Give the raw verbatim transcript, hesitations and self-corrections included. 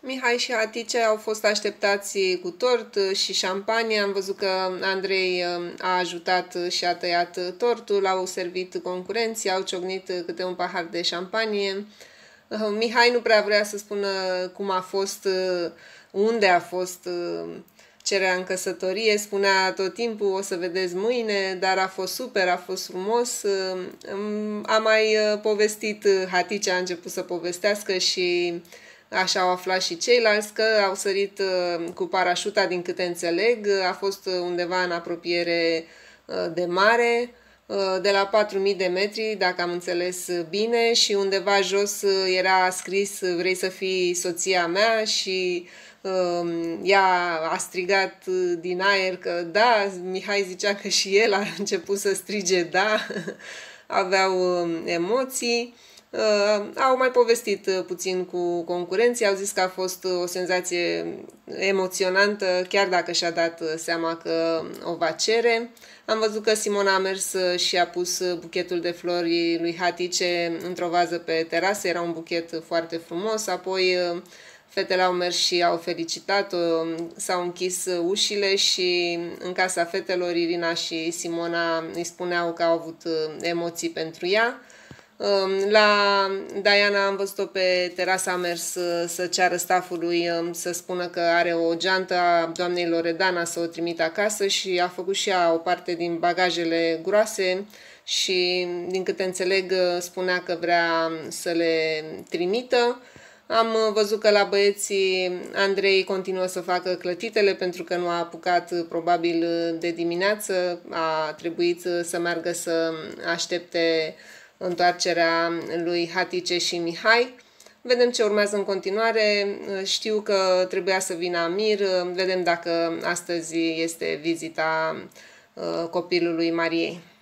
Mihai și Hatice au fost așteptați cu tort și șampanie. Am văzut că Andrei a ajutat și a tăiat tortul, au servit concurenții, au ciocnit câte un pahar de șampanie. Mihai nu prea vrea să spună cum a fost, unde a fost cererea în căsătorie, spunea tot timpul, o să vedeți mâine, dar a fost super, a fost frumos. A mai povestit, Hatice a început să povestească și așa au aflat și ceilalți, că au sărit cu parașuta, din câte înțeleg, a fost undeva în apropiere de mare, de la patru mii de metri, dacă am înțeles bine, și undeva jos era scris vrei să fii soția mea și uh, ea a strigat din aer că da, Mihai zicea că și el a început să strige da, aveau emoții. Uh, au mai povestit uh, puțin cu concurenții, au zis că a fost o senzație emoționantă, chiar dacă și-a dat seama că o va cere. Am văzut că Simona a mers și a pus buchetul de flori lui Hatice într-o vază pe terasă, era un buchet foarte frumos, apoi uh, fetele au mers și au felicitat-o, s-au închis ușile și în casa fetelor Irina și Simona îi spuneau că au avut emoții pentru ea. La Diana am văzut-o pe terasă, a mers să ceară staffului să spună că are o geantă a doamnei Loredana să o trimită acasă și a făcut și ea o parte din bagajele groase și, din câte înțeleg, spunea că vrea să le trimită. Am văzut că la băieții Andrei continuă să facă clătitele pentru că nu a apucat probabil de dimineață, a trebuit să meargă să aștepte întoarcerea lui Hatice și Mihai. Vedem ce urmează în continuare. Știu că trebuia să vină Amir. Vedem dacă astăzi este vizita copilului Mariei.